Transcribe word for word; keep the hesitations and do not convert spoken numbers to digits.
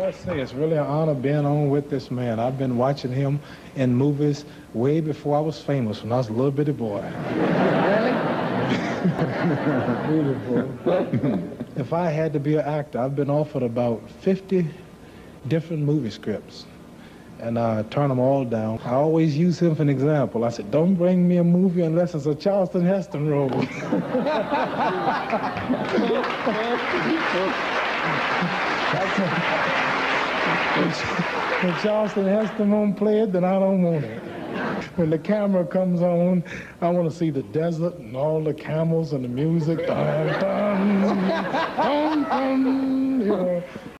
I say, it's really an honor being on with this man. I've been watching him in movies way before I was famous, when I was a little bitty boy. Really? Beautiful. If I had to be an actor, I've been offered about fifty different movie scripts, and I turn them all down. I always use him for an example. I said, don't bring me a movie unless it's a Charlton Heston role. When Charlton Heston won't play it, then I don't want it. When the camera comes on, I want to see the desert and all the camels and the music. Dun, dun, dun, dun, you know.